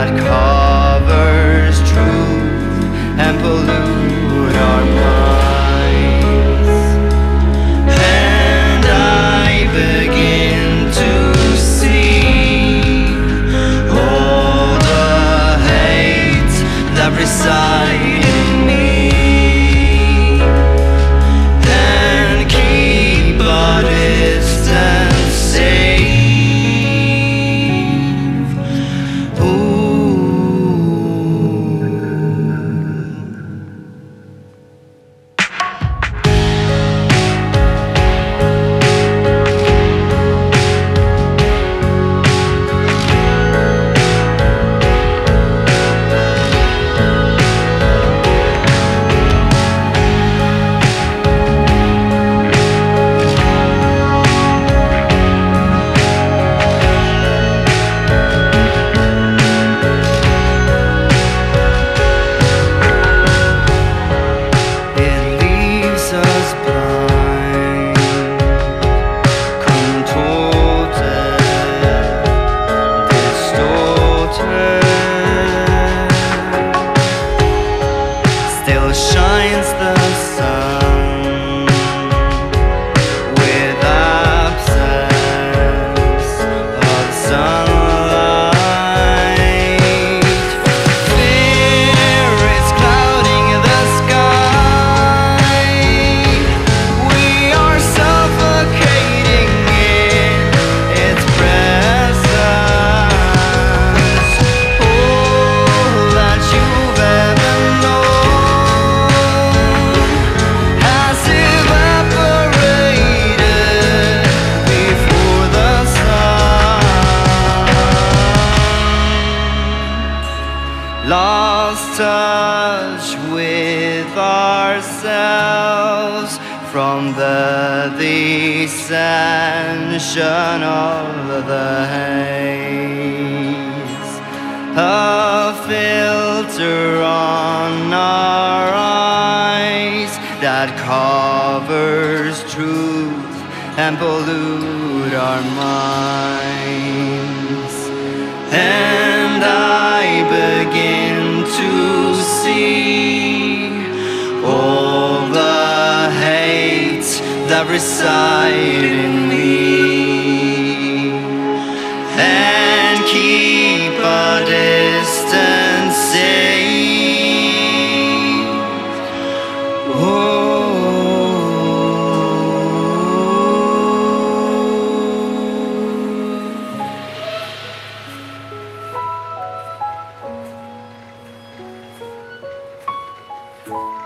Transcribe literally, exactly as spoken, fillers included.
that covers truth and pollute our minds. And I begin to see all the hate that resides in me, and keep a distance safe. Still shines the sun with absence of sunlight. Fear is clouding the sky. We are suffocating in its presence. All that you've ever known has evaporated before the sun. Lost touch with ourselves from the descension of the haze. A filter on our eyes that covers truth and pollute our minds. And I begin to see all the hate that reside in me, and keep a distance safe. Oh. You